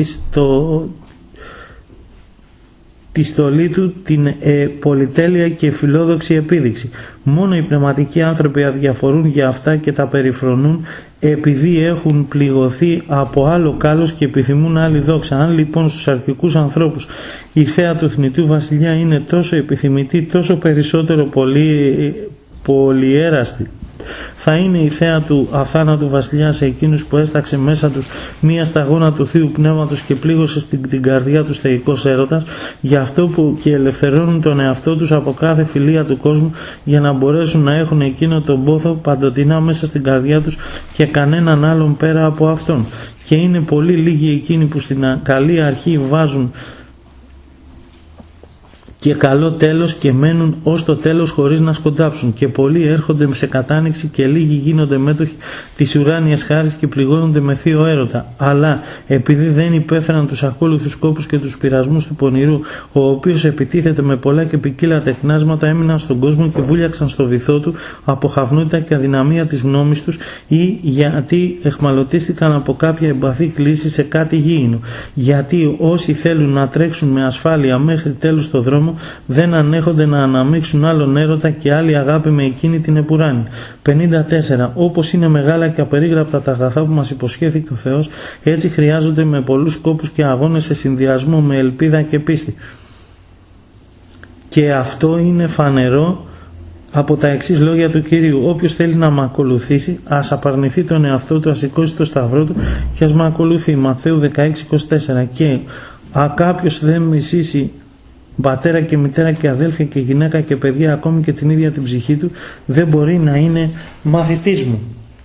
τη στολή του την πολυτέλεια και φιλόδοξη επίδειξη. Μόνο οι πνευματικοί άνθρωποι αδιαφορούν για αυτά και τα περιφρονούν επειδή έχουν πληγωθεί από άλλο κάλος και επιθυμούν άλλη δόξα. Αν λοιπόν στους αρχικούς ανθρώπους η θέα του θνητού βασιλιά είναι τόσο επιθυμητή, τόσο περισσότερο πολυέραστη θα είναι η θέα του αθάνατου βασιλιά σε εκείνους που έσταξε μέσα τους μία σταγόνα του Θείου Πνεύματος και πλήγωσε την καρδιά τους θεϊκός έρωτας, για αυτό που και ελευθερώνουν τον εαυτό τους από κάθε φιλία του κόσμου, για να μπορέσουν να έχουν εκείνο τον πόθο παντοτινά μέσα στην καρδιά τους και κανέναν άλλον πέρα από αυτόν. Και είναι πολύ λίγοι εκείνοι που στην καλή αρχή βάζουν και καλό τέλος και μένουν ως το τέλος χωρίς να σκοντάψουν, και πολλοί έρχονται σε κατάνοιξη και λίγοι γίνονται μέτοχοι της ουράνιας χάρης και πληγώνονται με θείο έρωτα. Αλλά επειδή δεν υπέφεραν τους ακόλουθους κόπους και τους πειρασμούς του πονηρού, ο οποίος επιτίθεται με πολλά και ποικίλα τεκνάσματα, έμειναν στον κόσμο και βούλιαξαν στο βυθό του από χαυνότητα και αδυναμία της γνώμης τους, ή γιατί εχμαλωτίστηκαν από κάποια εμπαθή κλίση σε κάτι γήινο. Γιατί όσοι θέλουν να τρέξουν με ασφάλεια μέχρι τέλους στο δρόμο δεν ανέχονται να αναμίξουν άλλον έρωτα και άλλη αγάπη με εκείνη την επουράνη. 54. Όπως είναι μεγάλα και απερίγραπτα τα αγαθά που μας υποσχέθηκε ο Θεός, έτσι χρειάζονται με πολλούς κόπους και αγώνες σε συνδυασμό με ελπίδα και πίστη. Και αυτό είναι φανερό από τα εξής λόγια του Κυρίου: «Όποιος θέλει να με ακολουθήσει, ας απαρνηθεί τον εαυτό του, ας σηκώσει το σταυρό του και ας με ακολουθεί». Ματθαίου 16:24. Και κάποιος δεν μισήσει πατέρα και μητέρα και αδέλφια και γυναίκα και παιδιά, ακόμη και την ίδια την ψυχή του, δεν μπορεί να είναι μαθητής μου.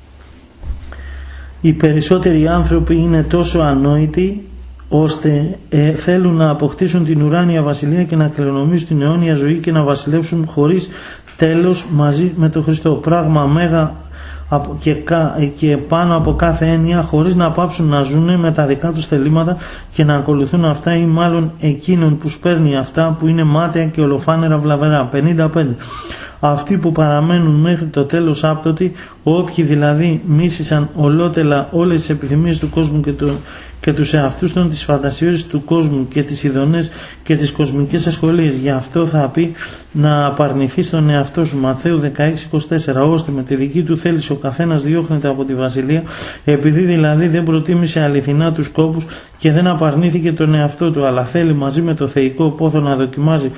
Οι περισσότεροι άνθρωποι είναι τόσο ανόητοι ώστε θέλουν να αποκτήσουν την ουράνια βασιλεία και να κληρονομήσουν την αιώνια ζωή και να βασιλεύσουν χωρίς τέλος μαζί με τον Χριστό. Πράγμα μέγα και πάνω από κάθε έννοια, χωρίς να πάψουν να ζουν με τα δικά τους θελήματα και να ακολουθούν αυτά, ή μάλλον εκείνον που σπέρνει αυτά που είναι μάταια και ολοφάνερα βλαβερά. 55. Αυτοί που παραμένουν μέχρι το τέλος άπτωτοι, όποιοι δηλαδή μίσησαν ολότελα όλες τις επιθυμίες του κόσμου και τους εαυτούς των, τις φαντασιώσεις του κόσμου και τις ειδονές και τις κοσμικές ασχολίες. Γι' αυτό θα πει να απαρνηθείς τον εαυτό σου. Ματθαίου 16:24. Ώστε με τη δική του θέληση ο καθένας διώχνεται από τη βασιλεία, επειδή δηλαδή δεν προτίμησε αληθινά τους κόπους και δεν απαρνήθηκε τον εαυτό του, αλλά θέλει μαζί με το θεϊκό πόθο να δοκιμάζει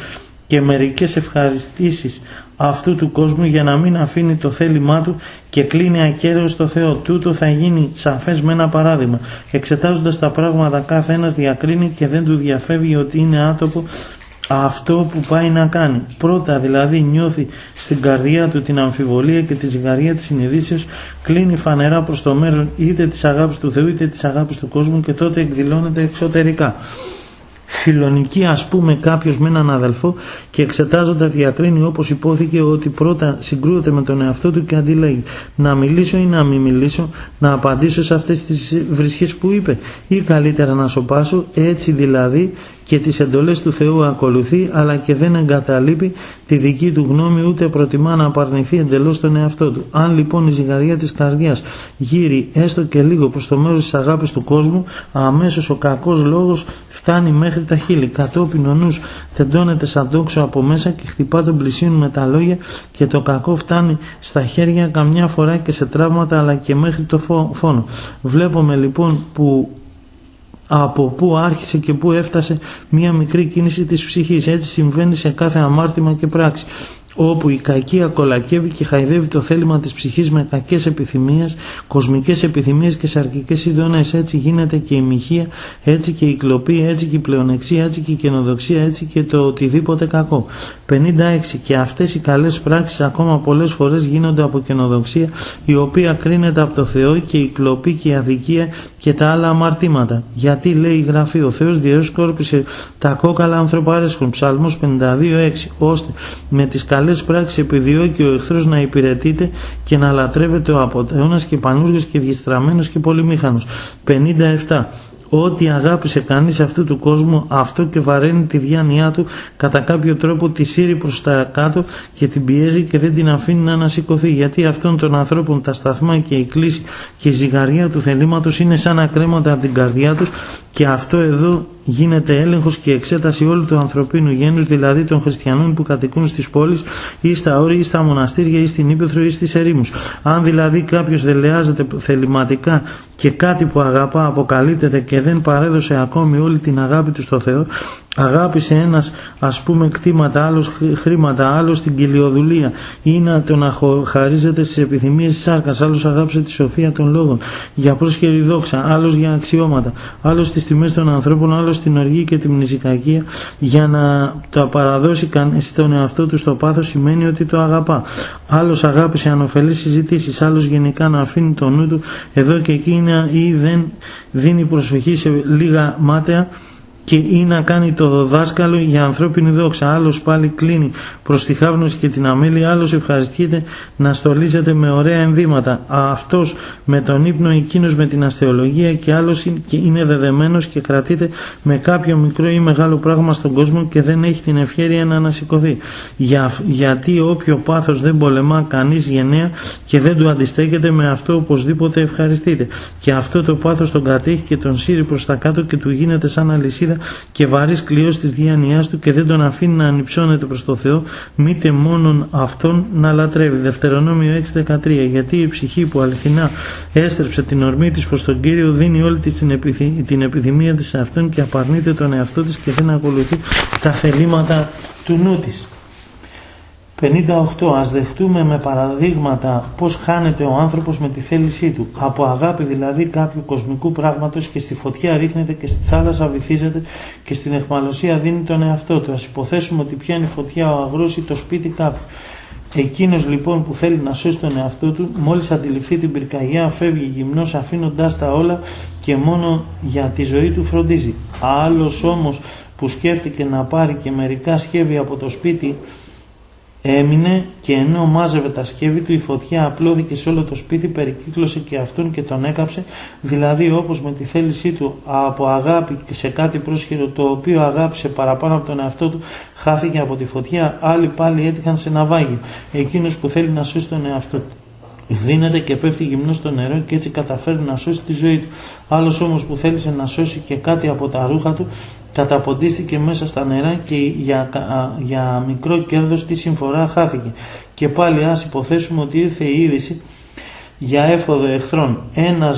και μερικές ευχαριστήσεις αυτού του κόσμου για να μην αφήνει το θέλημά του και κλείνει ακέραιος στο Θεό. Τούτο θα γίνει σαφές με ένα παράδειγμα. Εξετάζοντας τα πράγματα κάθε ένας διακρίνει και δεν του διαφεύγει ότι είναι άτομο αυτό που πάει να κάνει. Πρώτα δηλαδή νιώθει στην καρδιά του την αμφιβολία και τη ζυγαρία της συνειδήσεως, κλείνει φανερά προς το μέλλον είτε της αγάπης του Θεού είτε της αγάπης του κόσμου και τότε εκδηλώνεται εξωτερικά. Φιλονική ας πούμε κάποιος με έναν αδελφό και εξετάζοντα διακρίνει όπως υπόθηκε ότι πρώτα συγκρούεται με τον εαυτό του και αντιλέγει να μιλήσω ή να μην μιλήσω, να απαντήσω σε αυτές τις βρισχές που είπε ή καλύτερα να σωπάσω, έτσι δηλαδή και τις εντολές του Θεού ακολουθεί αλλά και δεν εγκαταλείπει τη δική του γνώμη ούτε προτιμά να απαρνηθεί εντελώς τον εαυτό του. Αν λοιπόν η ζυγαριά της καρδιάς γύρει έστω και λίγο προς το μέρος της αγάπης του κόσμου, αμέσως ο κακός λόγος φτάνει μέχρι τα χείλη. Κατόπιν ο νους τεντώνεται σαν τόξο από μέσα και χτυπά τον πλησίον με τα λόγια και το κακό φτάνει στα χέρια καμιά φορά και σε τραύματα αλλά και μέχρι το φόνο. Βλέπουμε λοιπόν από πού άρχισε και πού έφτασε μία μικρή κίνηση της ψυχής. Έτσι συμβαίνει σε κάθε αμάρτημα και πράξη, όπου η κακία κολακεύει και χαϊδεύει το θέλημα της ψυχής με κακές επιθυμίες, κοσμικές επιθυμίες και σαρκικές ειδονές. Έτσι γίνεται και η μοιχεία, έτσι και η κλοπή, έτσι και η πλεονεξία, έτσι και η καινοδοξία, έτσι και το οτιδήποτε κακό. 56. Και αυτές οι καλές πράξεις ακόμα πολλές φορές γίνονται από καινοδοξία, η οποία κρίνεται από το Θεό, και η κλοπή και η αδικία και τα άλλα αμαρτήματα. Γιατί λέει η Γραφή, ο Θεός διέσκορπισε τα κόκαλα ανθρωπαρέσχων, Ψαλμός 52:6, ώστε με τις καλές πράξεις επιδιώκει ο εχθρός να υπηρετείται και να λατρεύεται ο απατεώνας και πανούργος και διεστραμμένος και πολυμήχανος. 57. Ό,τι αγάπησε κανείς αυτού του κόσμου, αυτό και βαραίνει τη διάνοιά του, κατά κάποιο τρόπο τη σύρει προς τα κάτω και την πιέζει και δεν την αφήνει να ανασηκωθεί. Γιατί αυτών των ανθρώπων τα σταθμά και η κλίση και η ζυγαρία του θελήματος είναι σαν ακρέματα από την καρδιά τους, και αυτό εδώ γίνεται έλεγχος και εξέταση όλου του ανθρωπίνου γένους, δηλαδή των χριστιανών που κατοικούν στις πόλεις ή στα όρη ή στα μοναστήρια ή στην ύπαιθρο ή στις ερήμους. Αν δηλαδή κάποιος δελεάζεται θεληματικά και κάτι που αγαπά αποκαλύπτεται και δεν παρέδωσε ακόμη όλη την αγάπη του στο Θεό, αγάπησε ένας ας πούμε κτήματα, άλλος χρήματα, άλλος την κοιλιοδουλία ή να τον χαρίζεται στις επιθυμίες της σάρκας, άλλος αγάπησε τη σοφία των λόγων για πρόσχερη δόξα, άλλος για αξιώματα, άλλος τις τιμές των ανθρώπων, άλλος την οργή και την μνησικακία για να τα παραδώσει στον εαυτό του στο πάθος, σημαίνει ότι το αγαπά. Άλλος αγάπησε ανωφελείς συζητήσεις, άλλος γενικά να αφήνει το νου του εδώ και εκεί ή δεν δίνει προσοχή σε λίγα μάταια και ή να κάνει το δάσκαλο για ανθρώπινη δόξα. Άλλος πάλι κλείνει προς τη χάვნωση και την αμέλεια, άλλος ευχαριστιέται να στολίζεται με ωραία ενδύματα, αυτός με τον ύπνο, εκείνος με την αστεολογία, και άλλος είναι δεδεμένος και κρατείται με κάποιο μικρό ή μεγάλο πράγμα στον κόσμο και δεν έχει την ευχέρεια να ανασηκωθεί. Γιατί όποιο πάθος δεν πολεμά κανείς γενναία και δεν του αντιστέκεται, με αυτό οπωσδήποτε ευχαριστείται, και αυτό το πάθος τον κατέχει και τον σύρει προς τα κάτω και του γίνεται σαν αλυσίδα και βαρύς κλειός της διάνοιάς του και δεν τον αφήνει να ανυψώνεται προς το Θεό, μήτε μόνον αυτόν να λατρεύει. Δευτερονόμιο 6:13. Γιατί η ψυχή που αληθινά έστρεψε την ορμή της προς τον Κύριο δίνει όλη της την επιθυμία της σε αυτόν και απαρνείται τον εαυτό της και δεν ακολουθεί τα θελήματα του νου της. 58. Ας δεχτούμε με παραδείγματα πως χάνεται ο άνθρωπος με τη θέλησή του. Από αγάπη δηλαδή κάποιου κοσμικού πράγματος και στη φωτιά ρίχνεται και στη θάλασσα βυθίζεται και στην αιχμαλωσία δίνει τον εαυτό του. Ας υποθέσουμε ότι πιάνει φωτιά ο αγρός ή το σπίτι κάποιου. Εκείνος λοιπόν που θέλει να σώσει τον εαυτό του, μόλις αντιληφθεί την πυρκαγιά, φεύγει γυμνός αφήνοντάς τα όλα και μόνο για τη ζωή του φροντίζει. Άλλος όμως που σκέφτηκε να πάρει και μερικά σκεύη από το σπίτι, έμεινε και ενώ μάζευε τα σκεύη του, η φωτιά απλώθηκε σε όλο το σπίτι, περικύκλωσε και αυτόν και τον έκαψε. Δηλαδή όπως με τη θέλησή του από αγάπη και σε κάτι πρόσχερο το οποίο αγάπησε παραπάνω από τον εαυτό του, χάθηκε από τη φωτιά. Άλλοι πάλι έτυχαν σε ναυάγιο. Εκείνος που θέλει να σώσει τον εαυτό του δίνεται και πέφτει γυμνός στο νερό και έτσι καταφέρει να σώσει τη ζωή του. Άλλος όμως που θέλησε να σώσει και κάτι από τα ρούχα του, καταποντίστηκε μέσα στα νερά και για μικρό κέρδος τη συμφορά χάθηκε. Και πάλι ας υποθέσουμε ότι ήρθε η είδηση για έφοδο εχθρών. Ένας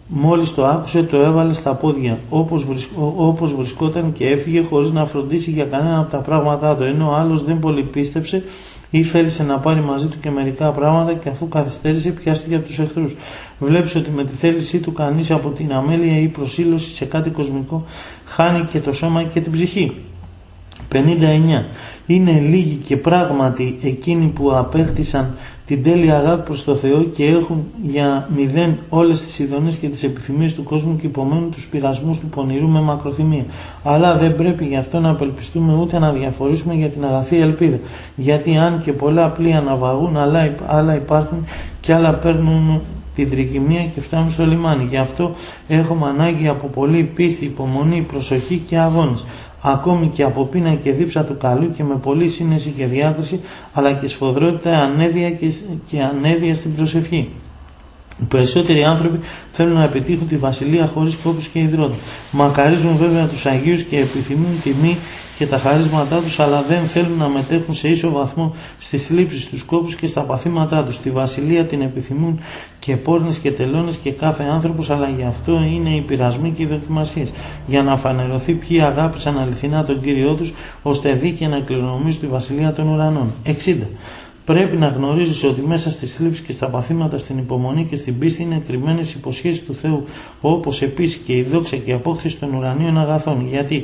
Μόλις το άκουσε, το έβαλε στα πόδια, όπως βρισκόταν, και έφυγε χωρίς να φροντίσει για κανένα από τα πράγματά του, ενώ ο άλλος δεν πολύ πίστεψε ή θέλησε να πάρει μαζί του και μερικά πράγματα, και αφού καθυστέρησε πιάστηκε από τους εχθρούς. Βλέπεις ότι με τη θέλησή του κανείς από την αμέλεια ή προσήλωση σε κάτι κοσμικό χάνει και το σώμα και την ψυχή. 59. Είναι λίγοι και πράγματι εκείνοι που απέκτησαν την τέλεια αγάπη προς το Θεό και έχουν για μηδέν όλες τις ειδονές και τις επιθυμίες του κόσμου και υπομένουν τους πειρασμούς του πονηρού με μακροθυμία. Αλλά δεν πρέπει γι' αυτό να απελπιστούμε ούτε να διαφορήσουμε για την αγαθή ελπίδα. Γιατί αν και πολλά πλοία ναυαγούν, άλλα υπάρχουν και άλλα παίρνουν την τρικυμία και φτάνουν στο λιμάνι. Γι' αυτό έχουμε ανάγκη από πολλή πίστη, υπομονή, προσοχή και αγώνες. Ακόμη και από πείνα και δίψα του καλού και με πολλή σύνεση και διάκριση, αλλά και σφοδρότητα, ανέδεια και ανέδεια στην προσευχή. Οι περισσότεροι άνθρωποι θέλουν να επιτύχουν τη βασιλεία χωρίς κόπους και υδρότα. Μακαρίζουν βέβαια τους Αγίους και επιθυμούν τιμή και τα χαρίσματά τους, αλλά δεν θέλουν να μετέχουν σε ίσο βαθμό στις θλίψεις, τους κόπους και στα παθήματά τους. Τη βασιλεία την επιθυμούν και πόρνες και τελώνες και κάθε άνθρωπος, αλλά γι' αυτό είναι οι πειρασμοί και οι δοκιμασίες, για να φανερωθεί ποιοι αγάπησαν αληθινά τον Κύριό τους, ώστε δίκαια να κληρονομήσουν τη βασιλεία των ουρανών. 60. Πρέπει να γνωρίζεις ότι μέσα στις θλίψεις και στα παθήματα, στην υπομονή και στην πίστη είναι κρυμμένες υποσχέσεις του Θεού, όπως επίσης και η δόξα και η απόκτηση των ουρανίων αγαθών. Γιατί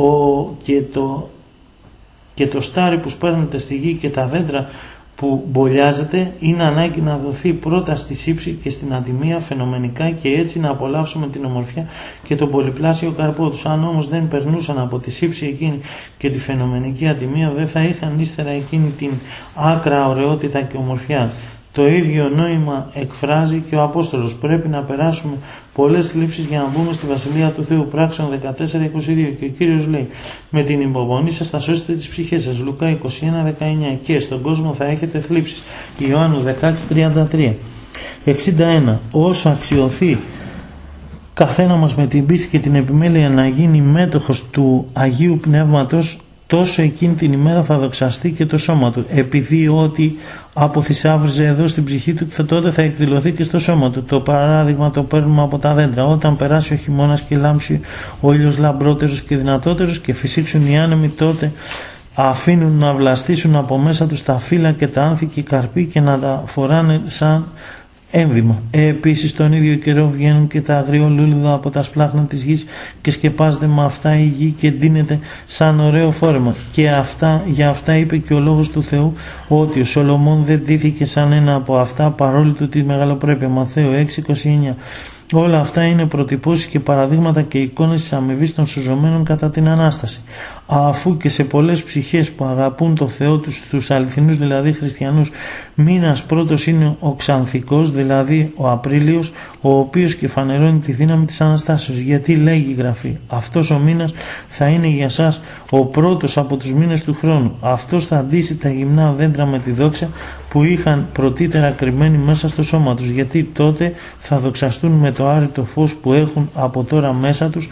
και το στάρι που σπέρνεται στη γη και τα δέντρα που μπολιάζεται είναι ανάγκη να δοθεί πρώτα στη σύψη και στην αντιμία φαινομενικά, και έτσι να απολαύσουμε την ομορφιά και τον πολυπλάσιο καρπό τους. Αν όμως δεν περνούσαν από τη σύψη εκείνη και τη φαινομενική αντιμία, δεν θα είχαν ύστερα εκείνη την άκρα ωραιότητα και ομορφιά. Το ίδιο νόημα εκφράζει και ο Απόστολος. Πρέπει να περάσουμε πολλές θλίψεις για να μπούμε στη Βασιλεία του Θεού. Πράξεων 14-22. Και ο Κύριος λέει: με την υπομονή σας θα σώσετε τις ψυχές σας. Λουκά 21-19. Και στον κόσμο θα έχετε θλίψεις. Ιωάννου 16-33. 61. Όσο αξιωθεί καθένα μας με την πίστη και την επιμέλεια να γίνει μέτοχος του Αγίου Πνεύματος, τόσο εκείνη την ημέρα θα δοξαστεί και το σώμα του, επειδή ότι αποθυσάβριζε εδώ στην ψυχή του, τότε θα εκδηλωθεί και στο σώμα του. Το παράδειγμα το παίρνουμε από τα δέντρα. Όταν περάσει ο χειμώνας και λάμψει ο ήλιος λαμπρότερος και δυνατότερος και φυσήξουν οι άνεμοι, τότε αφήνουν να βλαστήσουν από μέσα τους τα φύλλα και τα άνθη και οι καρποί και να τα φοράνε σαν ένδυμα. Επίσης τον ίδιο καιρό βγαίνουν και τα αγριολούλουδα από τα σπλάχνα της γης και σκεπάζεται με αυτά η γη και ντύνεται σαν ωραίο φόρεμα. Και για αυτά είπε και ο λόγος του Θεού, ότι ο Σολομών δεν ντύθηκε σαν ένα από αυτά, παρόλο του τη μεγαλοπρέπεια. Ματθαίο 6:29. Όλα αυτά είναι προτυπώσεις και παραδείγματα και εικόνες της αμοιβής των σωζωμένων κατά την Ανάσταση. Αφού και σε πολλές ψυχές που αγαπούν το Θεό τους αληθινούς δηλαδή χριστιανούς, μήνας πρώτος είναι ο Ξανθικός, δηλαδή ο Απρίλιος, ο οποίος και φανερώνει τη δύναμη της Αναστάσεως. Γιατί λέγει η Γραφή: αυτός ο μήνας θα είναι για σας ο πρώτος από τους μήνες του χρόνου. Αυτός θα ντύσει τα γυμνά δέντρα με τη δόξα που είχαν πρωτήτερα κρυμμένοι μέσα στο σώμα τους, γιατί τότε θα δοξαστούν με το άρρητο φως που έχουν από τώρα μέσα τους,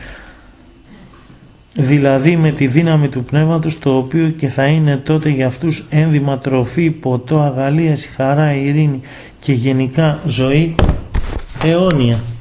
δηλαδή με τη δύναμη του Πνεύματος, το οποίο και θα είναι τότε για αυτούς ένδυμα, τροφή, ποτό, αγαλίαση, χαρά, ειρήνη και γενικά ζωή αιώνια.